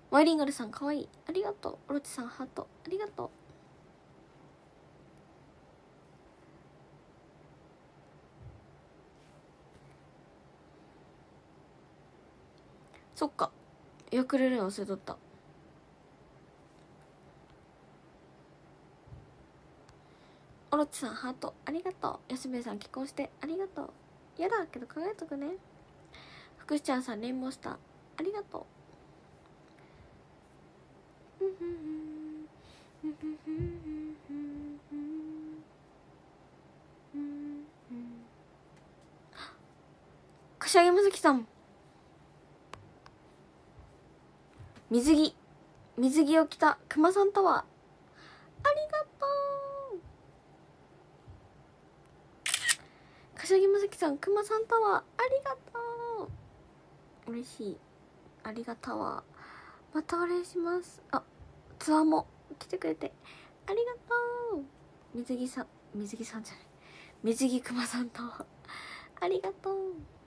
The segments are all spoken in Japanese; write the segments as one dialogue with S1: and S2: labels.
S1: ワイリンガルさんかわいい、ありがとう。オロチさんハートありがとう。そっか、予約入れるの忘れとった。オロチさんハートありがとう。安部さん結婚してありがとう。やだけど考えとくね。福士ちゃんさんレインボースターありがとう。柏木まさきさん、水着を着たくまさんタワーありがとう。柏木まさきさん、くまさんタワーありがとう。嬉しい、ありがたわ。またお礼します。あ、ツアーも来てくれてありがとう。水着さんじゃない、水着くまさんタワーありがとう。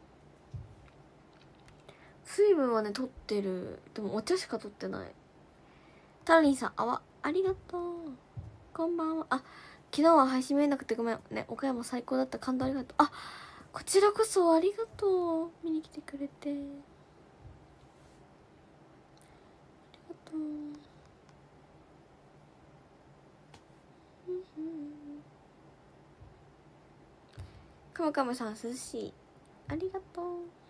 S1: 水分はね取ってる。でもお茶しか取ってない。タラリンさんありがとう。こんばんは。あ、昨日は配信見えなくてごめんね。岡山最高だった、感動ありがとう。あ、こちらこそありがとう。見に来てくれてありがとう。かむかむさん涼しいありがとう。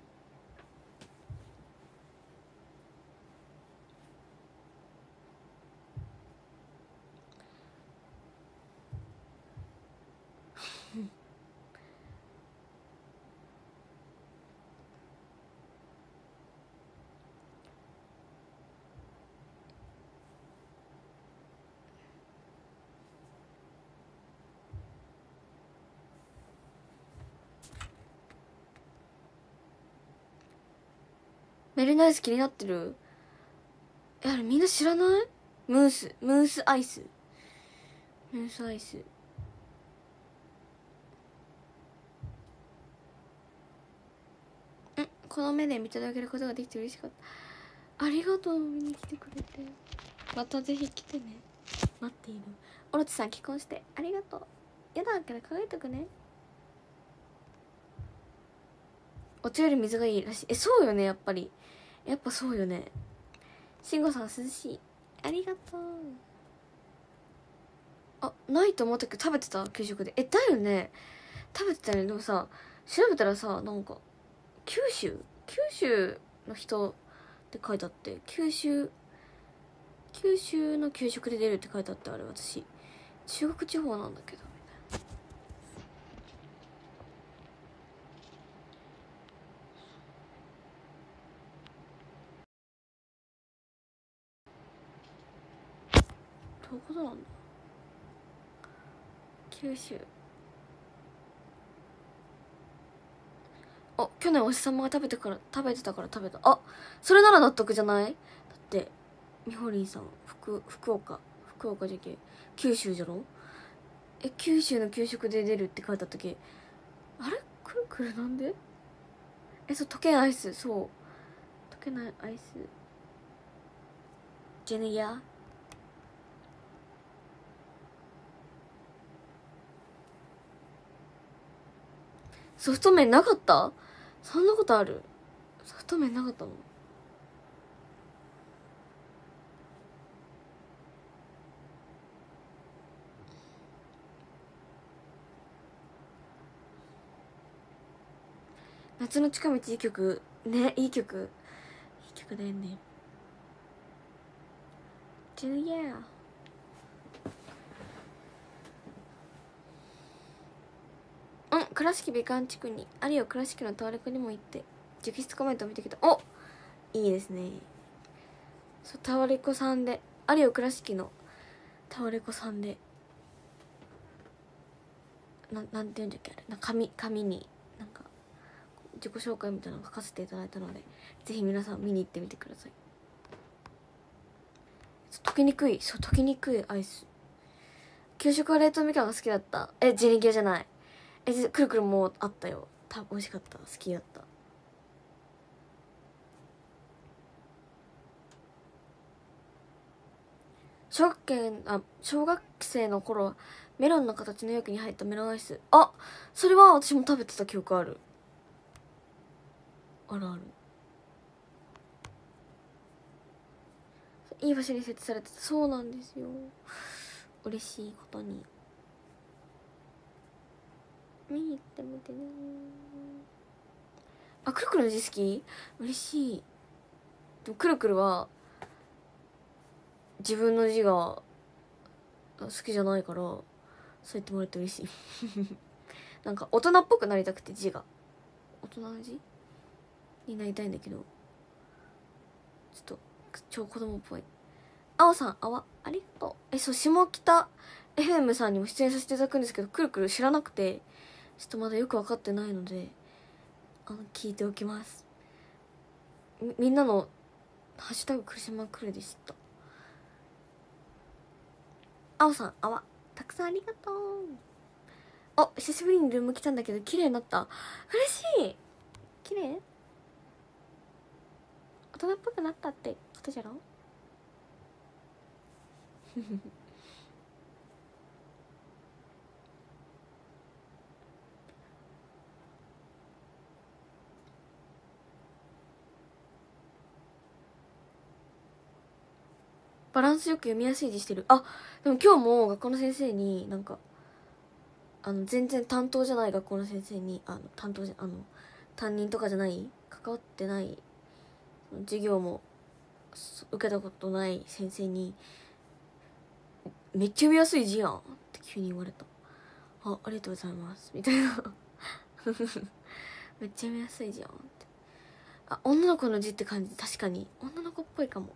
S1: メルナイス気になってる。あれみんな知らない？ムースアイス。この目で見届けることができて嬉しかった。ありがとう、見に来てくれて。またぜひ来てね。待っている。オロチさん結婚してありがとう。やだから考えとくね。お茶より水がいいらしい。そうよね、やっぱり。やっぱそうよね。慎吾さん涼しいありがとう。あ、ないと思ったけど食べてた、給食で。だよね、食べてたよね。でもさ、調べたらさ、なんか九州の人って書いてあって、九州の給食で出るって書いてあって、あれ私中国地方なんだけどみたいな。どういうことなんだ。九州、あ、去年おじさまが食べてたから食べた。あ、それなら納得じゃない？だってみほりんさん福岡じゃけ九州じゃろ。九州の給食で出るって書いてあったけ、あれくるなんで？そう、溶けないアイス、そう溶けないアイスジェネギャ。ソフト麺なかった？そんなことある？ソフト麺なかったの？夏の近道いい曲ね。いい曲だよね。ジェネギャ。倉敷美観地区にあるよ。倉敷のタワレコにも行って直筆コメントを見てきた。いいですね。そう、タワレコさんであるよ。倉敷のタワレコさんでなんて言うんだっけ、あれな、紙になんか自己紹介みたいなの書かせていただいたので、ぜひ皆さん見に行ってみてください。溶けにくいアイス。給食は冷凍みかんが好きだった。ジェニギャじゃない。くるくるもあったよ。美味しかった、好きだった。 小学生の頃はメロンの形の容器に入ったメロンアイス。あ、それは私も食べてた記憶ある。あるある。いい場所に設置されてた。そうなんですよ。嬉しいことに見に行ってみてね。あ、くるくるの字好き？嬉しい。でもくるくるは自分の字が好きじゃないから、そう言ってもらえて嬉しい。なんか大人っぽくなりたくて、字が大人の字になりたいんだけど、ちょっと超子供っぽい。青さん、ありがとう。そう、下北 FM さんにも出演させていただくんですけど、くるくる知らなくて、ちょっとまだよく分かってないので、聞いておきます。みんなのハッシュタグ苦しまくるでした。青さん、たくさんありがとう。久しぶりにルーム来たんだけど綺麗になった。嬉しい。綺麗？大人っぽくなったってことじゃろ。バランスよく読みやすい字してる。でも今日も学校の先生になんか全然担当じゃない学校の先生に担任とかじゃない関わってない授業も受けたことない先生に「めっちゃ読みやすい字やん」って急に言われた。ありがとうございますみたいな。めっちゃ読みやすいじゃんって。女の子の字って感じ。確かに女の子っぽいかも。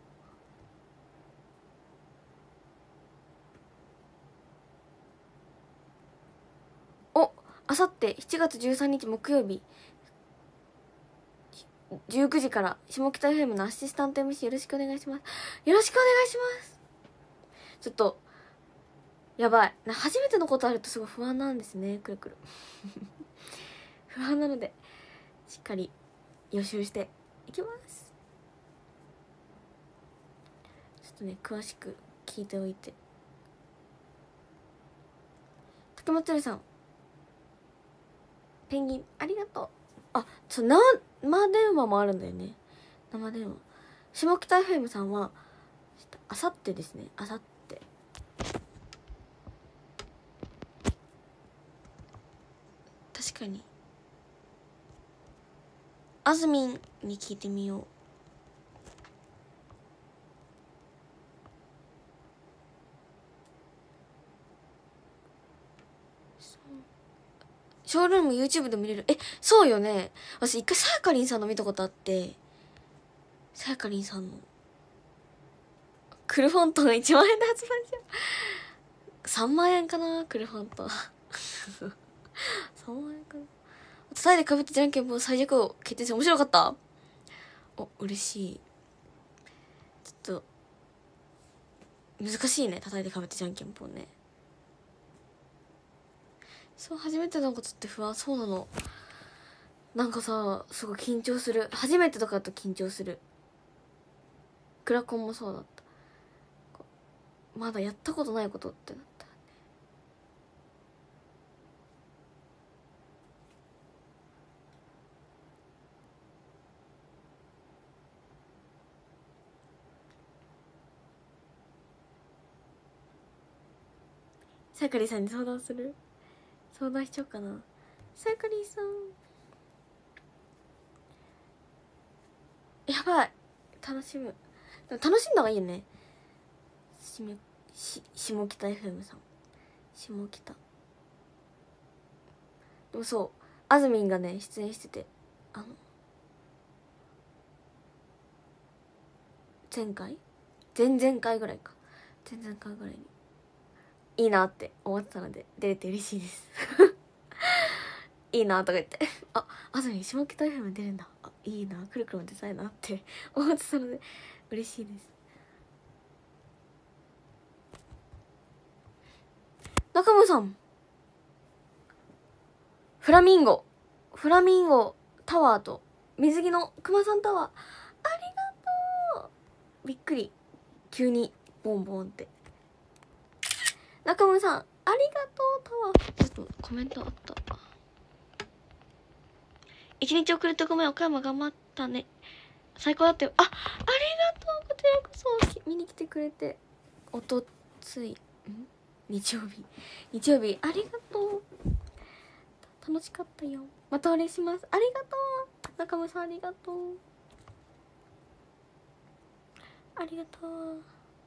S1: あさって7月13日木曜日19時から下北 FM のアシスタント MC よろしくお願いします。よろしくお願いします。ちょっとやばい、初めてのことあるとすごい不安なんですね。くるくる不安なのでしっかり予習していきます。ちょっとね詳しく聞いておいて。竹松さん、ペンギンありがとう。生電話もあるんだよね。生電話。下北 FM さんはあさってですね。あさって確かにあずみんに聞いてみよう。ショールーム YouTube で見れる。そうよね。私一回さやかりんさんの見たことあって、さやかりんさんのクルフォントの1万円で発売しよう。3万円かな、クルフォント。3万円かな。叩いてかぶってじゃんけんぽん最弱を決定戦面白かった？嬉しい。ちょっと難しいね、叩いてかぶってじゃんけんぽんね。そう、初めてのことって不安。そうなの。なんかさ、すごい緊張する。初めてとかだと緊張する。クラコンもそうだった。まだやったことないことってなったらね。さやかりさんに相談する？相談しちゃおうかな。さやかりさんやばい、楽しむ。でも楽しんだ方がいいよね。下北 FM さん、下北。でもそう、あずみんがね出演してて、前々回ぐらいか、前々回ぐらいにいいなって思ってたので出れて嬉しいです。いいなとか言ってあずみん下北 FM 出るんだ、いいな、くるくるも出たいなって思ってたので嬉しいです。中村さん、フラミンゴタワーと水着のくまさんタワーありがとう。びっくり、急にボンボンって中村さんありがとうタワー。ちょっとコメントあった。一日遅れてごめん、岡山頑張ったね、最高だったよ。ありがとう、こちらこそ見に来てくれて。おとつい日曜日ありがとう。楽しかったよ。またお礼します。ありがとう中村さん、ありがとう、ありがとう。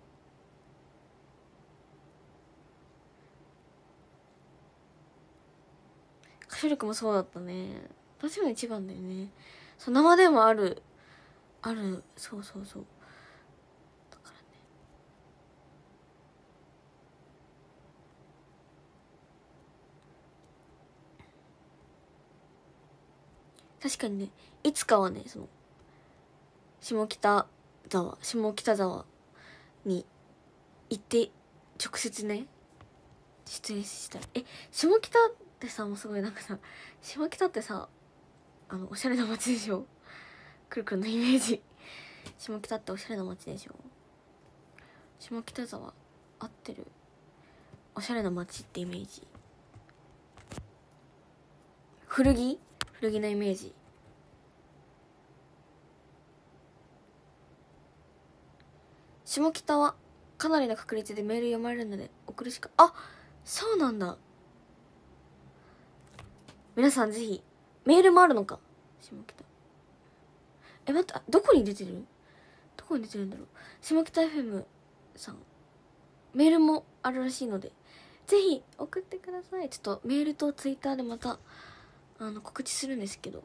S1: 歌唱力もそうだったね。私も一番だよね。そう、生でもある、そうだからね。確かにね、いつかはね、その下北沢に行って直接ね出演したい。下北ってさ、もうすごいなんかさ、下北ってさ、おしゃれな街でしょ。くるくるのイメージ。下北っておしゃれな街でしょ。下北沢合ってる。おしゃれな街ってイメージ。古着のイメージ。下北はかなりの確率でメール読まれるので送るしか。そうなんだ。皆さんぜひ。メールもあるのか。下北。待って、どこに出てるんだろう。下北 FM さんメールもあるらしいので、ぜひ送ってください。ちょっとメールとツイッターでまた告知するんですけど、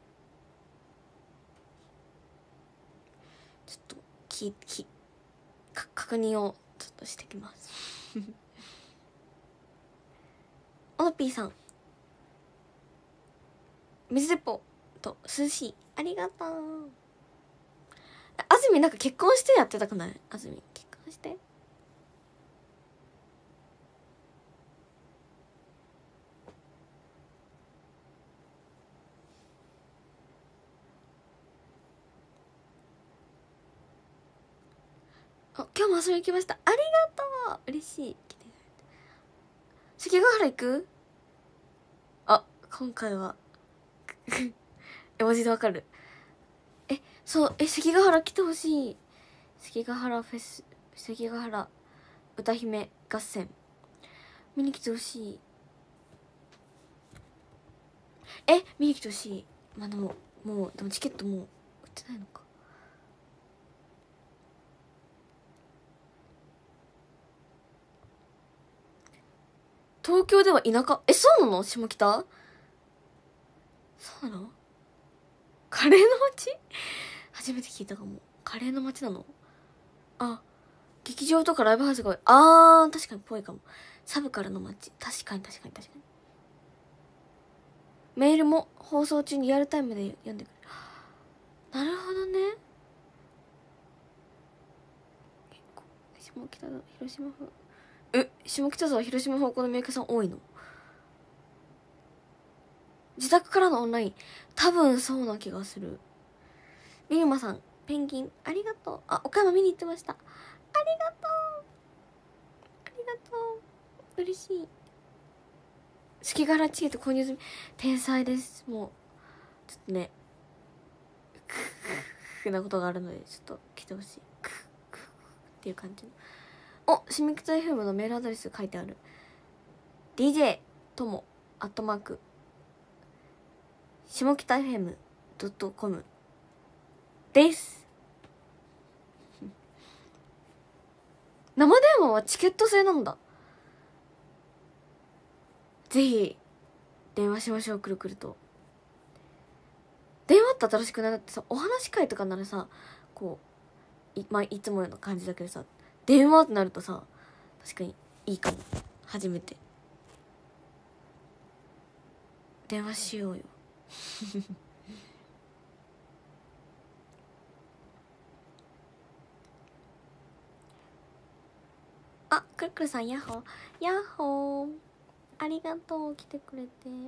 S1: ちょっと確認をちょっとしてきますオノピーさん、水鉄砲と涼しい、ありがとう。あずみなんか結婚してやってたくない？あずみ結婚して。今日も遊びに来ました、ありがとう、嬉しい。来て関ヶ原行く？今回は絵文字でわかる。そう関ヶ原来てほしい。関ヶ原フェス、関ヶ原歌姫合戦見に来てほしい。見に来てほしい。まあでもチケットもう売ってないのか。東京では田舎。そうなの？下北？そうなの？カレーの街？初めて聞いたかも。カレーの街なの？劇場とかライブハウスが多い。確かにぽいかも。サブカルの街。確かに。メールも放送中にリアルタイムで読んでくる。なるほどね。結構下北沢広島風。下北沢広島方向のメーカーさん多いの？自宅からのオンライン、多分そうな気がする。ミルマさん、ペンギンありがとう。岡山見に行ってました。ありがとう嬉しい。関ヶ原チケット購入済み。天才です。もうちょっとねなことがあるので、ちょっと来てほしいっていう感じの。下北 FM のメールアドレス書いてある。 DJ とも@下北 FM.com です。生電話はチケット制なんだ。ぜひ電話しましょう。くるくると電話って新しくない？だってさ、お話し会とかならさ、こういつもの感じだけどさ、電話ってなるとさ、確かにいいかも。初めて電話しようよくるくるさん、ヤッホーヤッホー、ありがとう、来てくれて。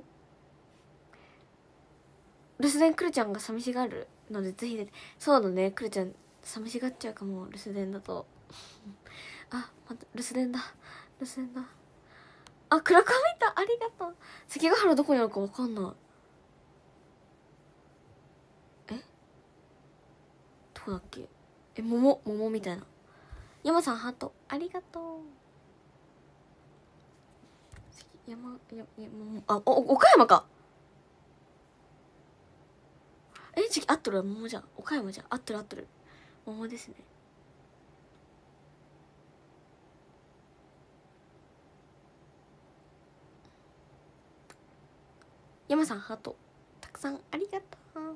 S1: 留守電くるちゃんが寂しがるのでぜひ出て。そうだね、くるちゃん寂しがっちゃうかも、留守電だとまた留守電だ。 結んだ。あ、クラカ見た、ありがとう。関ヶ原どこにあるかわかんない。え、どこだっけ。桃みたいな。山さんハートありがとう。岡山か。合っとる。桃じゃん。岡山じゃん。合ってる。桃ですね。山さんハートたくさんありがとう。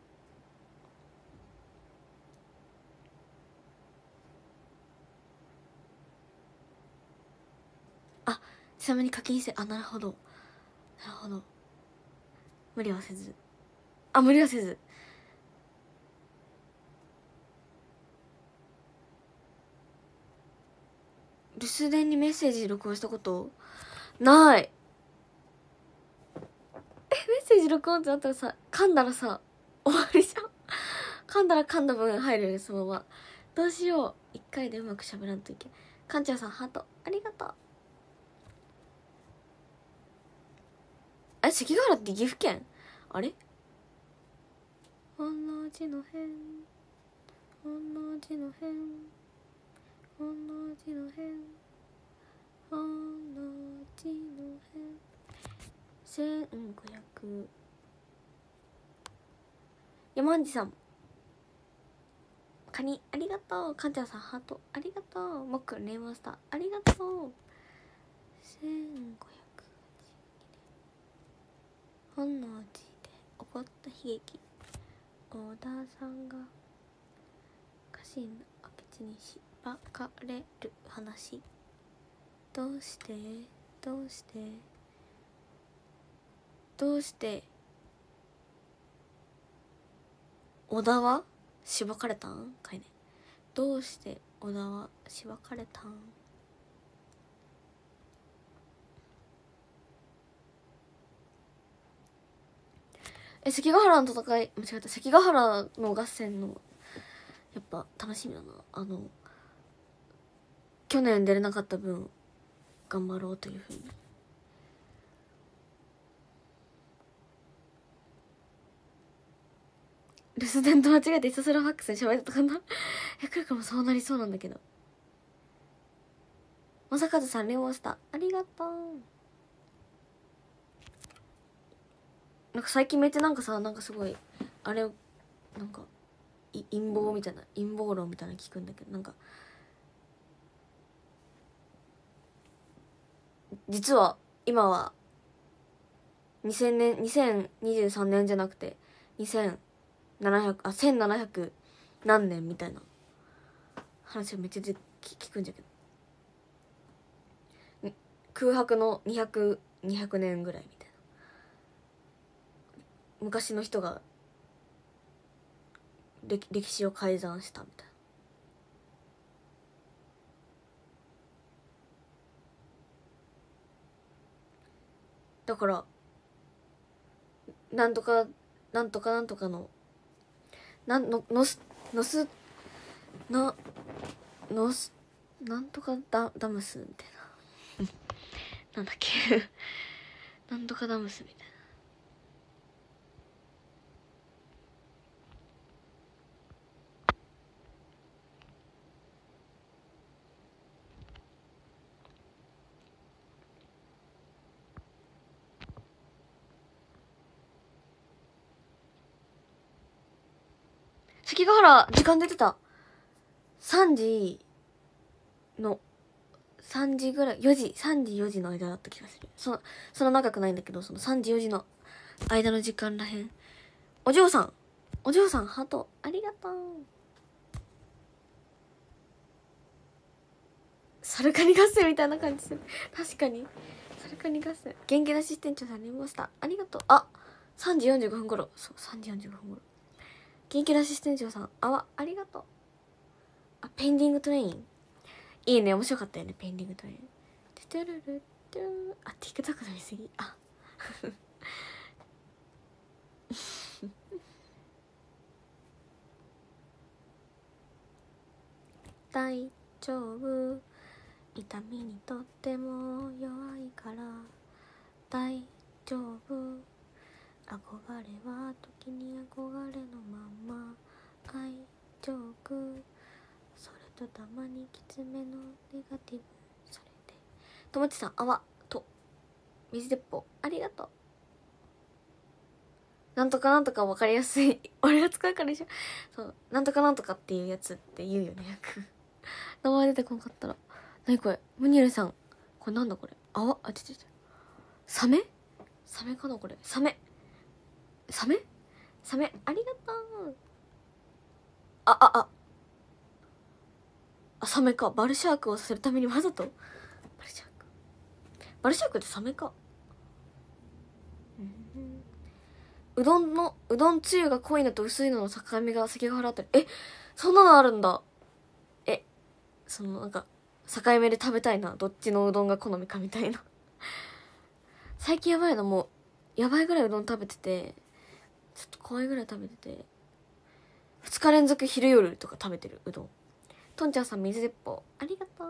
S1: あ、ちなみに課金して、あ、なるほど無理はせず。留守電にメッセージ録音したことない。メッセージ録音ってなったらさ、噛んだらさ終わりじゃん。噛んだら噛んだ分入るよね、そのまま。どうしよう、一回でうまく喋らんといけ。かんちゃんさんハートありがとう。関ヶ原って岐阜県？あれ、同じの辺同じの辺同じの辺1500。山んじさんカニありがとう。かんちゃんさんハートありがとう。もっくんレイモンスターありがとう。1500。本能寺で起こった悲劇。小田さんが家臣の明智にしばかれる話。どうして小田はしばかれたんかいね。どうして小田はしばかれたん。関ヶ原の戦い、間違えた。関ヶ原の合戦のやっぱ楽しみだな。去年出れなかった分頑張ろうというふうに。留守電と間違えてひたすらファックスに喋ったかな。来るかも。そうなりそうなんだけど。まさかずさんレオンスターありがとう。なんか最近めっちゃなんかさ、なんかすごいあれをなんか陰謀みたいな、陰謀論みたいなの聞くんだけど、なんか実は今は2023年じゃなくて1700何年みたいな話をめっちゃ聞くんじゃけど、空白の200年ぐらいみたいな。昔の人が歴史を改ざんしたみたいな。だからなんとかのなんとかダムスみたいな。なんだっけ。なんとかダムスみたいな。関ヶ原時間出てた。3時ぐらい、3時4時の間だった気がする。そんな長くないんだけど、その3時4時の間の時間らへん。お嬢さんハートありがとう。サルカニ合戦みたいな感じする。確かにサルカニ合戦。元気出し店長さんにましたありがとう。あ、3時45分頃。そう、3時45分頃。元気出し店長さんありがとう。あ、ペンディングトレインいいね、面白かったよね。ペンディングトレイン。あ、TikTok の見過ぎ。あ大丈夫痛みにとっても弱いから大丈夫。憧れは時に憧れのまま愛ジョーク、それとたまにきつめのネガティブ、それでともちさん泡と水鉄砲ありがとう。なんとかなんとか分かりやすい俺が使うからでしょ。そうなんとかなんとかっていうやつって言うよねよく名前出てこなかったら。なにこれムニエルさん、これなんだこれ、泡、あ、ちょサメサメかなこれ、サメサメサメありがとう。サメか。バルシャークをさせるためにわざとバルシャークってサメか。うどんつゆが濃いのと薄いのの境目が関ヶ原あたり。そんなのあるんだ。そのなんか境目で食べたいな、どっちのうどんが好みかみたいな最近やばいの、もうやばいぐらいうどん食べてて、ちょっと怖いぐらい食べてて、2日連続昼夜とか食べてるうどん。とんちゃんさん水鉄砲ありがとう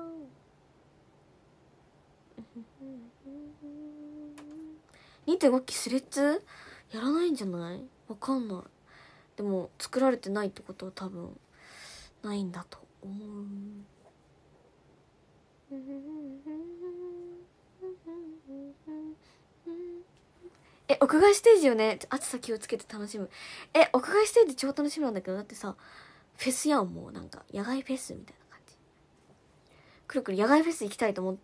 S1: 2.5 期スレッズやらないんじゃない？わかんない。でも作られてないってことは多分ないんだと思う。屋外ステージよね。暑さ気をつけて楽しむ。屋外ステージ超楽しみなんだけど、だってさフェスやん。もうなんか野外フェスみたいな感じ。くるくる野外フェス行きたいと思って、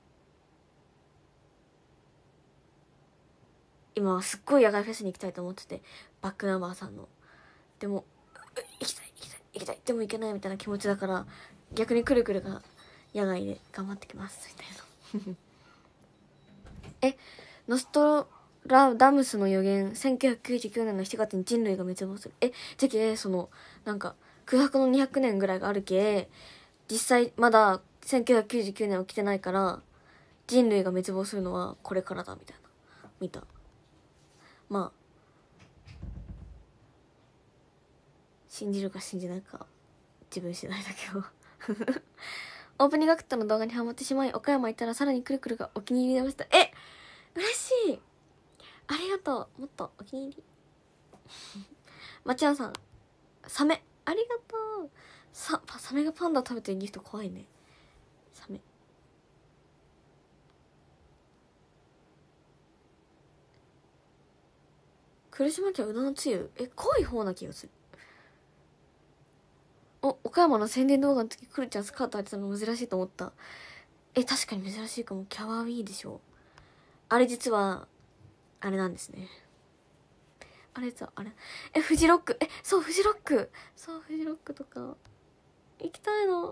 S1: 今はすっごい野外フェスに行きたいと思ってて、バックナンバーさんの。でも行きたいでも行けないみたいな気持ちだから、逆にくるくるが野外で頑張ってきますみたいなノストラダムスの予言、1999年の7月に人類が滅亡する。じゃけそのなんか空白の200年ぐらいがあるけ、実際まだ1999年起きてないから、人類が滅亡するのはこれからだみたいな見た。まあ信じるか信じないか自分次第だけどオープニングアクトの動画にハマってしまい、岡山行ったらさらにくるくるがお気に入りでました。嬉しい、ありがとう。もっとお気に入りまちやさんサメありがとう。サメがパンダ食べてるギフト怖いね。サメ来島家はうどんのつゆ濃い方な気がする。岡山の宣伝動画の時くるちゃんスカート履いてたの珍しいと思った。確かに珍しいかも。キャワウィーでしょ。あれ実はあれなんですね。あれさ、あれフジロック、そうフジロック、そうフジロックとか行きたいの。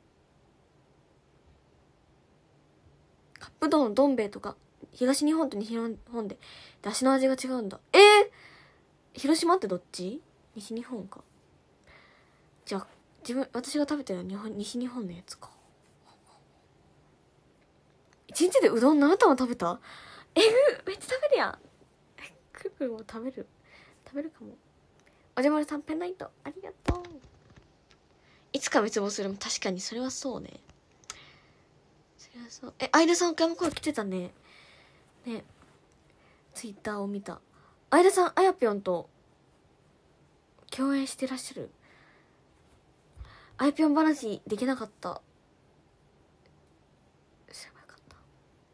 S1: カップ丼どん兵衛とか東日本と西日本で出汁の味が違うんだ。広島ってどっち？西日本か。じゃあ私が食べてるのは西日本のやつか。一日でうどん何玉食べた？めっちゃ食べるやん。くるくるも食べるかも。おじゃまるさんペンライトありがとう。いつか滅亡するも確かにそれはそうね。それはそう。相田さん岡山声来てたね。ね、ツイッターを見た。相田さんあやぴょんと共演してらっしゃる。あやぴょん話できなかった。すればよかった。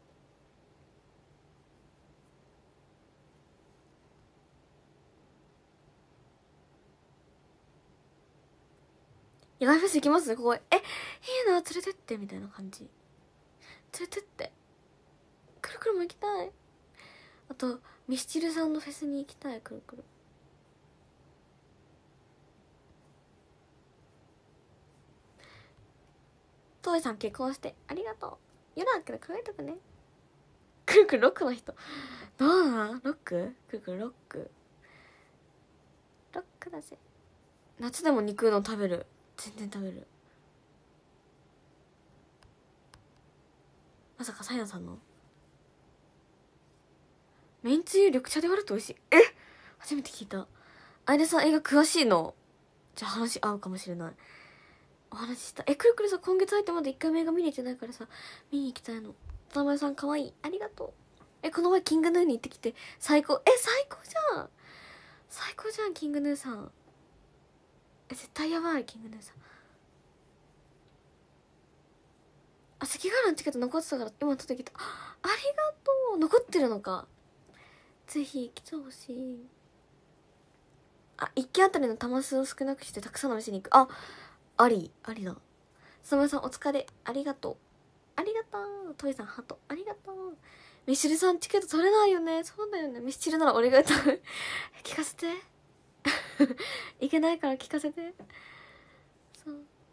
S1: 野外フェス行きますここ。いいな、連れてってみたいな感じ。連れてってくるくるも行きたい。あとミスチルさんのフェスに行きたい。くるくるトイさん結婚してありがとう。夜だけど考えとくね。くるくるロックの人どうなんロック？くるくるロックだぜ。夏でも肉うどん食べる。全然食べる。まさかサイナさんのめんつゆ緑茶で割ると美味しい。初めて聞いた。相田さん映画詳しいの？じゃあ話合うかもしれない。 お話しした。くるくるさ、今月入ってまだ1回目が見れてないからさ、見に行きたいの。田前さんかわいい。ありがとう。この前キングヌーに行ってきて、最高。最高じゃん。最高じゃん、キングヌーさん。絶対やばい、キングヌーさん。関ヶ原のチケット残ってたから今取ってきた。ありがとう。残ってるのか。ぜひ来てほしい。1件あたりの玉数を少なくしてたくさんの店に行く。ありだ。すまさんお疲れ。ありがとう。ありがとう。トイさんハート。ありがとう。ミシルさんチケット取れないよね。そうだよね。ミシルなら俺が歌う。聞かせて。いけないから聞かせて。そう。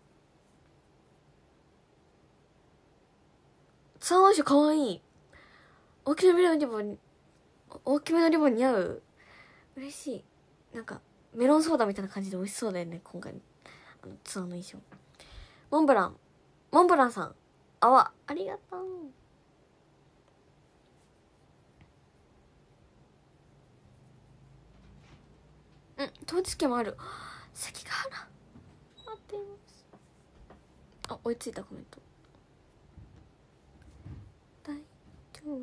S1: サンワイシュかわいい。大きめのリボン似合う。嬉しい。なんかメロンソーダみたいな感じで美味しそうだよね、今回のツアーの衣装。モンブランさん、ありがとう。当日券もある。関ヶ原待っています。追いついた。コメント大丈夫。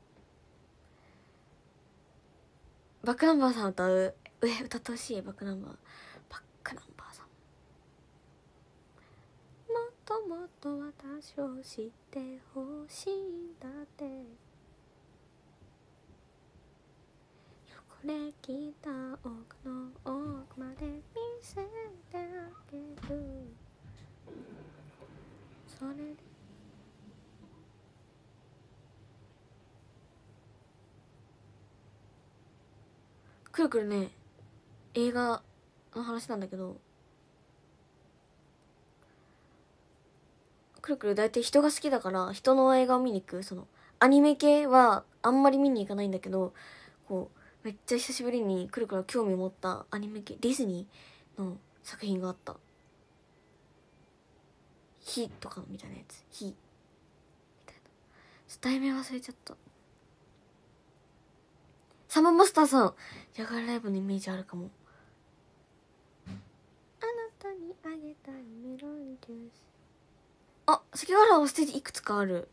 S1: バックナンバーさん歌う。歌ってほしい。バックナンバーさん。もっともっと私を知ってほしいんだって。これ聞いた奥の奥まで見せてあげる。それでくるくるね、映画の話なんだけど、くるくる大体人が好きだから人の映画を見に行く。そのアニメ系はあんまり見に行かないんだけど、こうめっちゃ久しぶりにくるくるが興味を持ったアニメ系ディズニーの作品があった。火とかみたいなやつ。火みたいな。題名忘れちゃった。サマーマスターさん、野外ライブのイメージあるかも。あなたにあげたいメロンジュース。関ヶ原はステージいくつかある。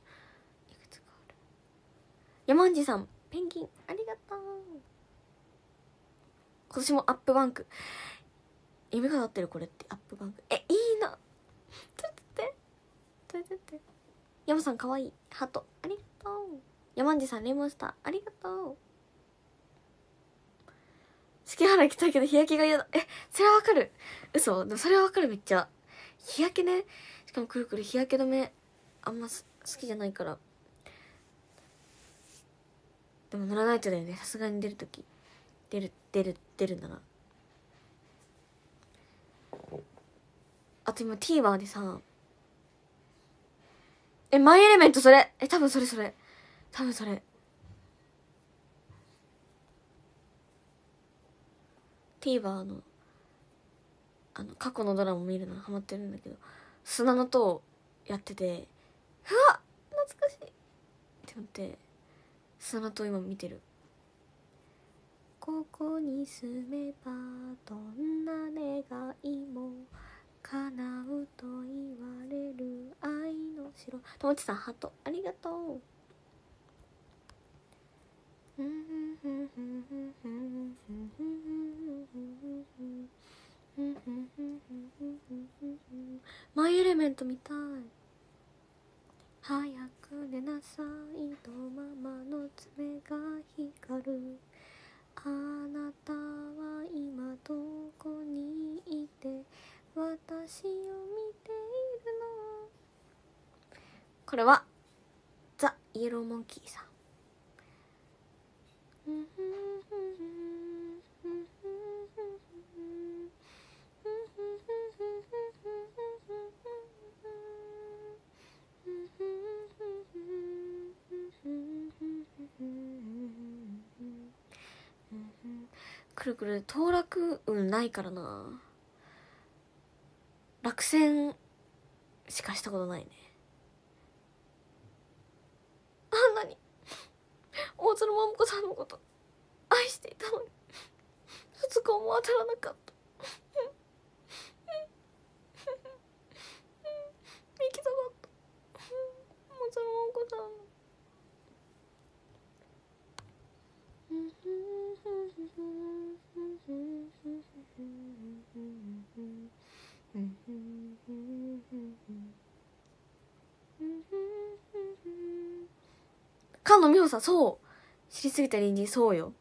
S1: 山んじさん、ペンギンありがとう。今年もアップバンク。夢が立ってる。これってアップバンク。いいな。撮って。山さんかわいい。ハートありがとう。山んじさんレモンスターありがとう。関原行きたいけど日焼けが嫌だ。それはわかる。嘘。でもそれはわかる。めっちゃ日焼けね。しかもくるくる日焼け止めあんま好きじゃないから。でも塗らないとだよね、さすがに出るとき。出るなら。あと今 TVer でさ、マイエレメントそれ。多分それ。TVer の過去のドラマ見るのハマってるんだけど、砂の塔やってて、うわ懐かしいって思って砂の塔今見てる。ここに住めばどんな願いも叶うと言われる愛の城。ともちさんハートありがとう。マイエレメント見たい。早く寝なさいとママの爪が光る。あなたは今どこにいて私を見ているの。これはザ・イエローモンキーさん。くるくる当落運ないからな。落選しかしたことないね。あんなに大鶴桃子さんのこと愛していたのに2日も当たらなかった。 菅野美穂さん、そう。知りすぎた隣人、そうよ。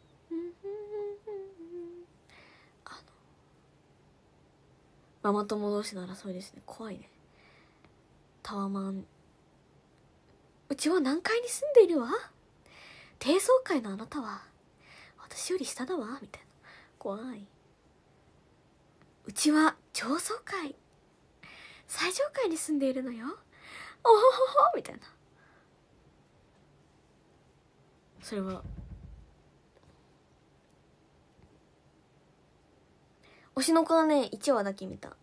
S1: ママ友同士の争いですね。怖いね。タワマン。うちは何階に住んでいるわ。低層階のあなたは私より下だわみたいな。怖い。うちは上層階、最上階に住んでいるのよ。おほほほみたいな。それは推しの子はね1話だけ見た。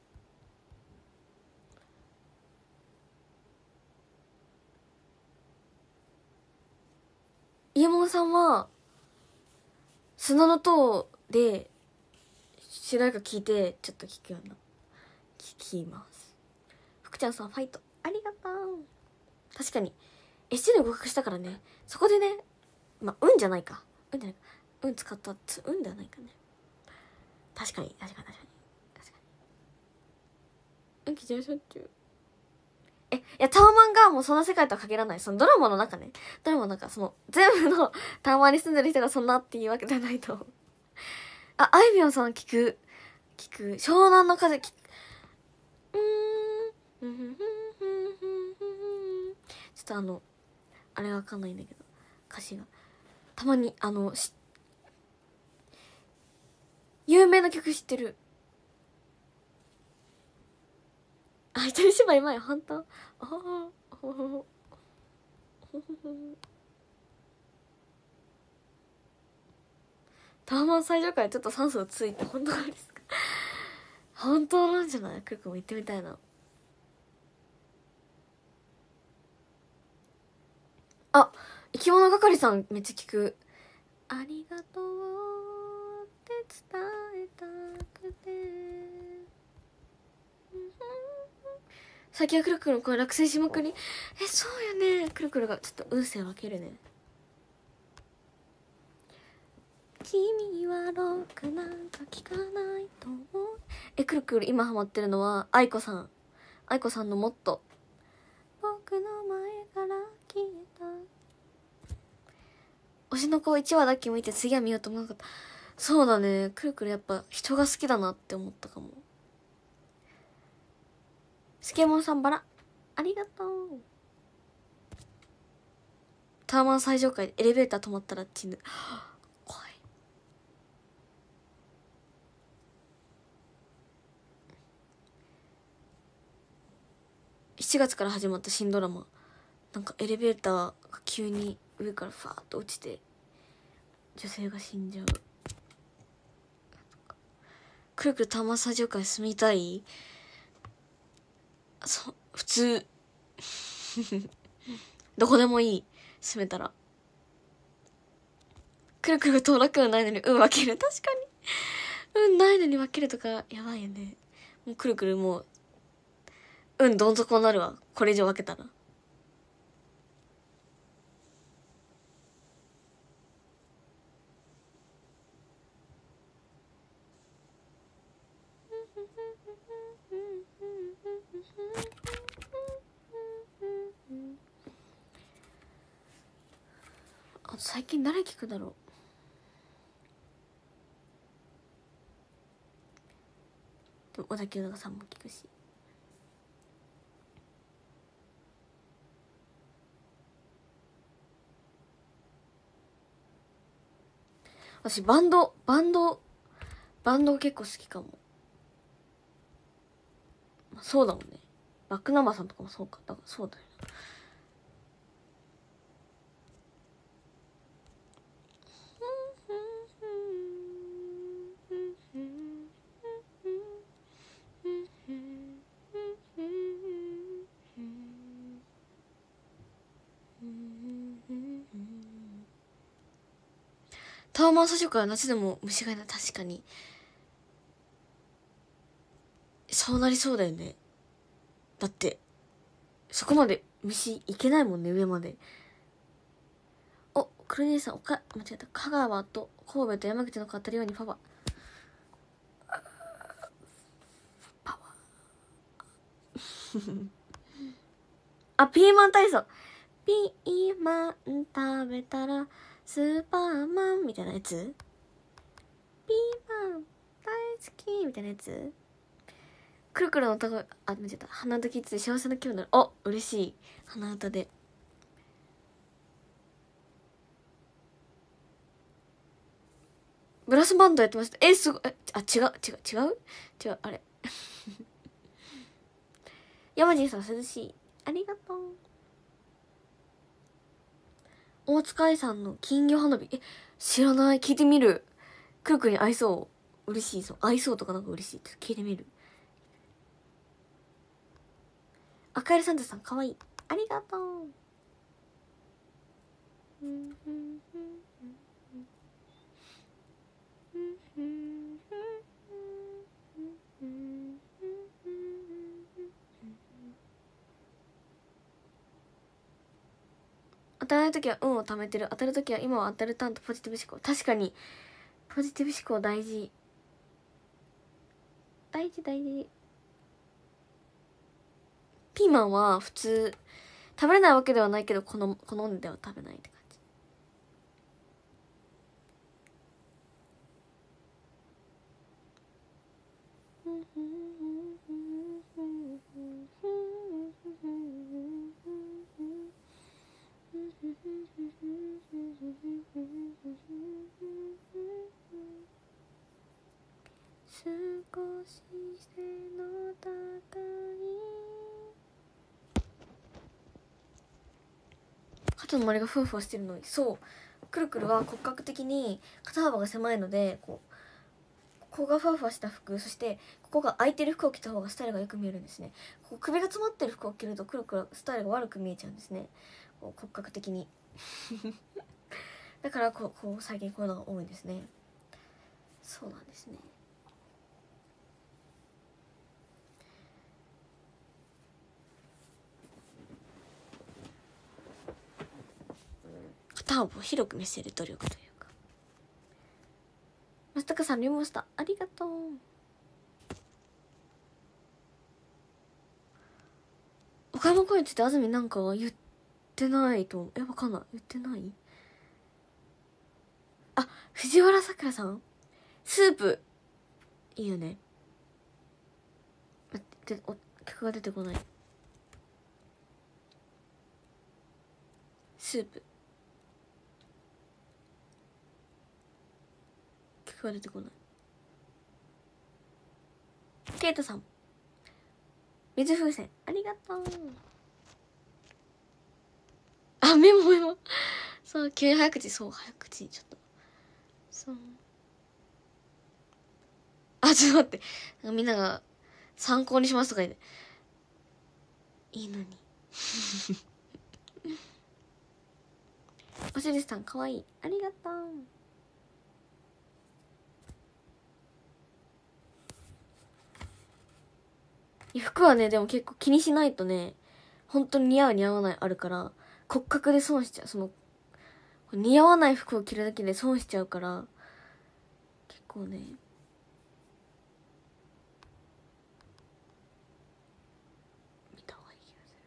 S1: 伊右衛門さんは砂の塔で主題歌聞いてちょっと聞くような聞きます。福ちゃんさんファイトありがとう。確かに SC で合格したからね。そこでね、まあ運じゃないか、運じゃないか、運使った運ではないかね。確かに運気上昇中。いやタワマンがもうそんな世界とは限らない。そのドラマの中ね、ドラマの中、その全部のタワマンに住んでる人がそんなっていうわけじゃないと。あ、あいみょんさん聞く湘南の風ちょっとあれわかんないんだけど歌詞がたまに有名な曲知ってる。あ、一人芝居前本当。ああタワマン最上階ちょっと酸素ついて本当ですか？本当なんじゃない？クルクも行ってみたいな。あ、生き物係さんめっちゃ聞く。ありがとうって伝えたくて。最近はクルクルの声落選しまくり。そうよね。クルクルがちょっと運勢分けるね。君はロックなんか聞かないと思う。クルクル今ハマってるのは愛子さんのもっと僕の前から消えた。推しの子1話だけ見て次は見ようと思わなかった。そうだね、くるくるやっぱ人が好きだなって思ったかも。スケモンさんバラありがとう。タワマン最上階でエレベーター止まったら死ぬ。怖い。7月から始まった新ドラマ、なんかエレベーターが急に上からファーッと落ちて女性が死んじゃう。くるくるタワマン最上階住みたい？普通どこでもいい、住めたら。くるくる当落運ないのに運分ける。確かに運ないのに分けるとかやばいよね。もうくるくるもう運どん底になるわ、これ以上分けたら。あと最近誰聞くだろう。でも小田急長さんも聞くし。私バンド結構好きかも。そうだもんね。バックナンバーさんとかもそうか。だからそうだよな。タワマン最初から夏でも虫がいない。確かにそうなりそうだよね。だってそこまで虫いけないもんね、上まで。お、クル姉さん間違えた。香川と神戸と山口の語るようにパワーあ、ピーマン体操ピーマン食べたらスーパーマンみたいなやつ、ピーマン大好きみたいなやつ。くるくるの歌声、あ、間違えた。鼻歌キッズで幸せな気分になる。あ、嬉しい。鼻歌で。ブラスバンドやってました。すごい。あ、違う、あれ。山地さん、涼しい。ありがとう。大塚愛さんの金魚花火。知らない。聞いてみる。くるくるに合いそう。嬉しい。そう。合いそうとかなんか嬉しい。聞いてみる。赤色サンタさん、かわいい。ありがとう。当たらない時は運を貯めてる。当たる時は今は当たるターンとポジティブ思考。確かにポジティブ思考大事。大事。ピーマンは普通食べれないわけではないけど、好んでは食べないって感じ。少し背の高い肩の周りがふわふわしてるのに、そう、くるくるは骨格的に肩幅が狭いので、ここがふわふわした服、そしてここが空いてる服を着た方がスタイルがよく見えるんですね。ここ首が詰まってる服を着るとくるくるスタイルが悪く見えちゃうんですね、こう骨格的にだから最近こういうのが多いんですね。そうなんですね。肩幅を広く見せる努力というか。松高さんリモした、ありがとう。岡山公園について安住なんか言ってないと、わかんない。言ってない。あ、藤原さくらさん、スープいいよね。待って、曲が出てこない。スープ、曲が出てこない。ケイトさん、水風船、ありがとう。あ、メモそう、急に早口、そう早口ちょっと、そう、あ、ちょっと待って、みんなが参考にしますとか言っていいのにおしりさんかわいい、ありがとう。服はね、でも結構気にしないとね、本当に似合う似合わないあるから、骨格で損しちゃう。似合わない服を着るだけで損しちゃうから、結構ね、見た方がいい気がす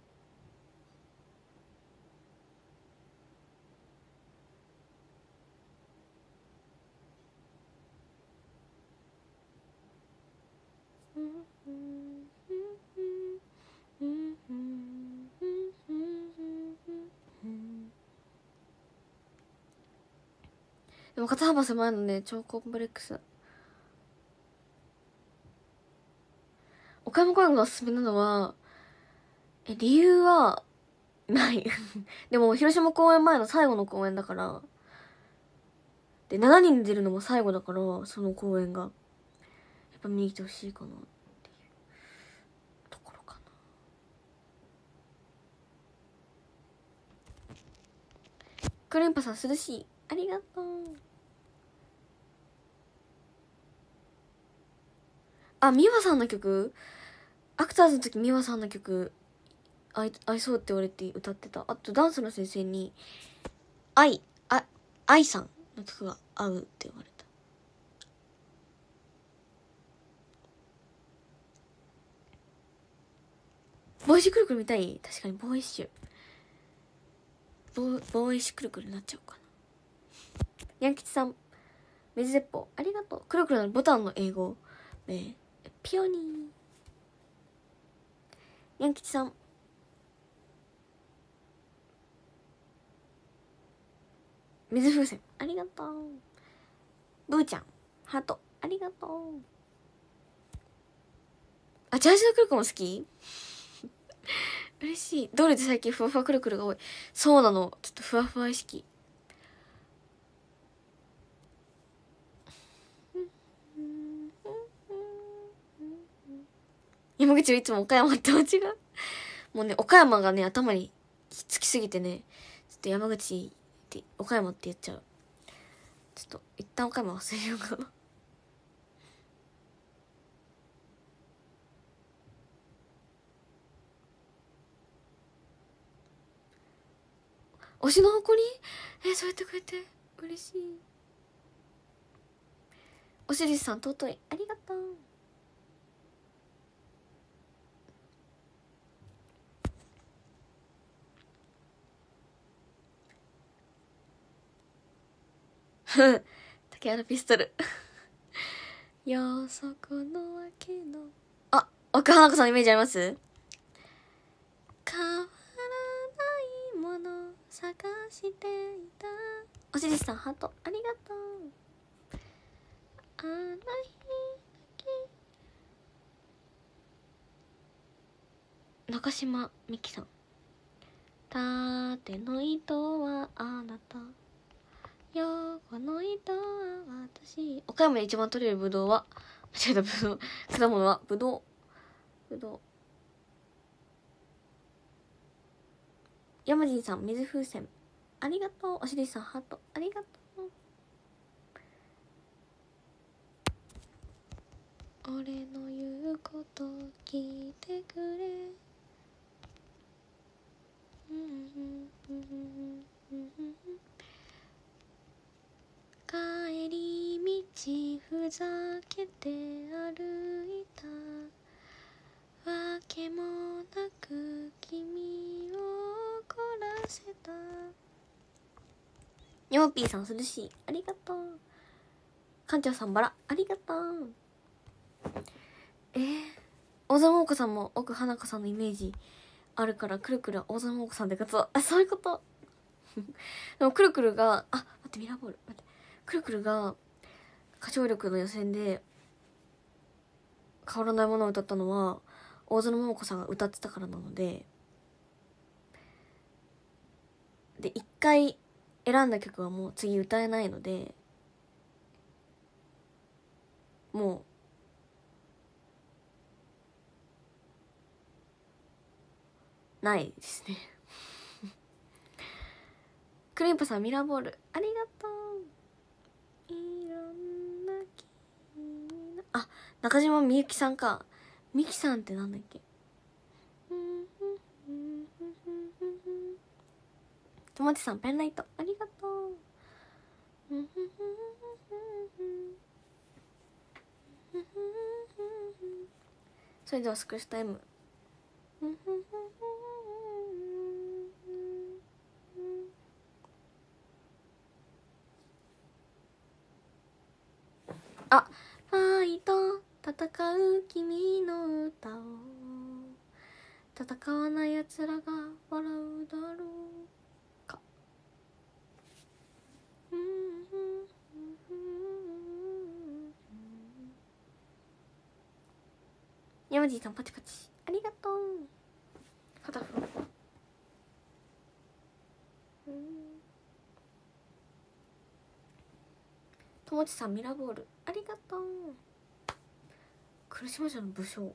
S1: る。でも肩幅狭いのね、超コンプレックス。岡山公園がおすすめなのは、理由はないでも広島公演前の最後の公演だから、で7人出るのも最後だから、その公演がやっぱ見に来てほしいかなっていうところかな。クレンパさん涼しい、ありがとう。あ、美和さんの曲、アクターズの時美和さんの曲合いそうって言われて歌ってた。あとダンスの先生に愛さんの曲が合うって言われた。ボーイッシュくるくる見たい。確かにボーイッシュ棒石くるくるになっちゃうかな。にゃん吉さん水鉄砲ありがとう。くるくるのボタンの英語ピオニー。にゃん吉さん水風船ありがとう。ブーちゃんハートありがとう。あ、ジャージのくるくるも好き嬉しい。どれで最近ふわふわくるくるが多い。そうなの、ちょっとふわふわ意識。山口はいつも岡山って間違う。もうね、岡山がね頭につきすぎてね、ちょっと山口って岡山って言っちゃう。ちょっと一旦岡山忘れようかな。推しの誇りそうやってくれて嬉しい。おしりさん尊いありがとう。竹原ピストルよそこのわけのあ、奥花子さんのイメージあります？変わらないもの探していた。おしりさんハートありがとう。あの日だけ中島みきさん縦の糸はあなた横の糸は私。岡山で一番取れるぶどうは間違えた。ぶどう果物はぶどう。山人さん水風船ありがとう。おしりさんハートありがとう。俺の言うこと聞いてくれ帰り道ふざけて歩いたわけもなく君を怒らせた。ヨーピーさん涼しいありがとう。館長さんバラありがとう。大沢桃子さんも奥花子さんのイメージあるからくるくるは大沢桃子さんってことあ、そういうことでもくるくるが待ってミラーボール待ってくるくるが歌唱力の予選で変わらないものを歌ったのは大園桃子さんが歌ってたからなので、一回選んだ曲はもう次歌えないので、もうないですねクリンパさんミラーボールありがとう。いろんな君の中島みゆきさんか。みきさんってなんだっけ。ともちさんペンライトありがとう。それではスクショタイム。ファイト戦う君の歌を戦わない奴らが笑うだろうか。山地さんパチパチありがとう。片方ともちさんミラーボールありがとう。苦しまじゃの武将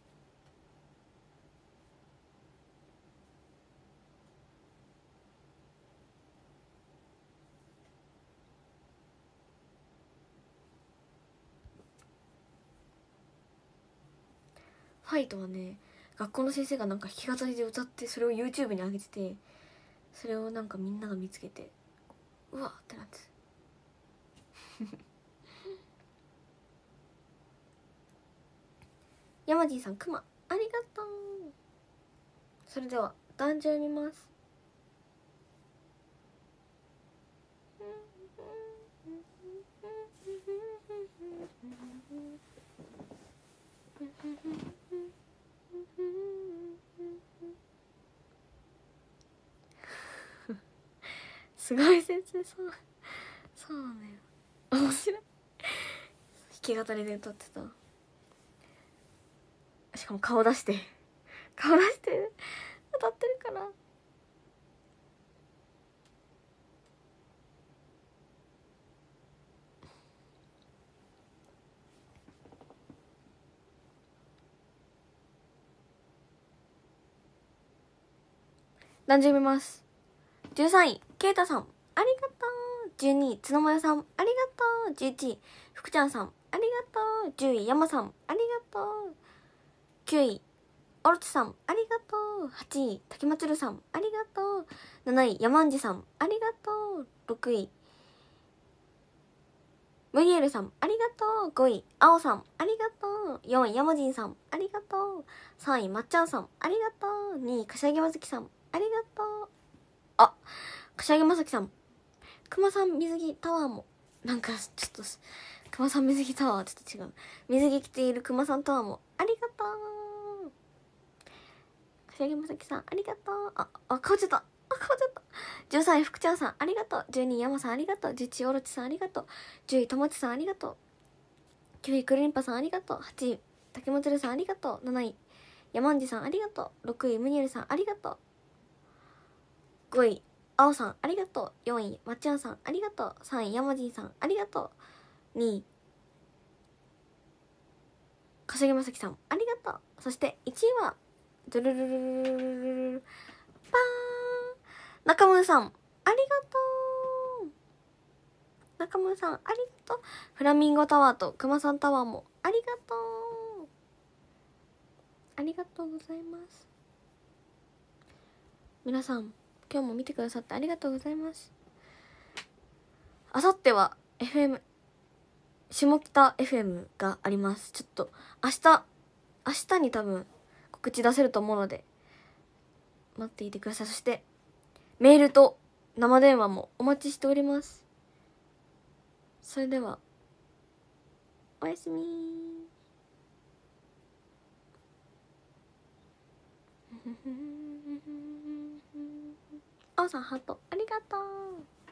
S1: ファイトはね、学校の先生がなんか弾き語りで歌ってそれを YouTube に上げてて、それをなんかみんなが見つけてうわってなって山地さんクマありがとう。それでは壇上見ます。 すごい先生、そうなのよ。面白い。弾き語りで歌ってた。しかも顔出して歌ってるから。何時見ます。13位ケイタさんありがとう。12位角もさんありがとう。11位福ちゃんさんありがとう。10位山さんありがとう。9位オロチさんありがとう。8位滝まつるさんありがとう。7位山んじさんありがとう。6位ムニエルさんありがとう。5位青さんありがとう。4位ヤマジンさんありがとう。3位まっちゃんさんありがとう。2位柏木まさきさんありがとう。あ、柏木まさきさん、熊さん水着タワーもなんかちょっと熊さん水着タワーちょっと違う。水着着ている熊さんタワーもありがとう。柏木まさきさんありがとう。顔ちゃった。13位福ちゃんさんありがとう。12位山さんありがとう。11位オロチさんありがとう。10位ともちさんありがとう。9位くるりんぱさんありがとう。8位竹本るさんありがとう。7位山んじさんありがとう。6位ムニエルさんありがとう。5位青さんありがとう。4位まっちゃんさんありがとう。3位山じんさんありがとう。2位柏木まさきさんありがとう。そして1位はドゥルルルルルルルパーン中村さんありがとう。中村さんありがとう。フラミンゴタワーとクマさんタワーもありがとう。ありがとうございます。皆さん今日も見てくださってありがとうございます。あさっては FM 下北 FM があります。ちょっと明日に多分告知出せると思うので待っていてください。そしてメールと生電話もお待ちしております。それではおやすみあおさんハートありがとう。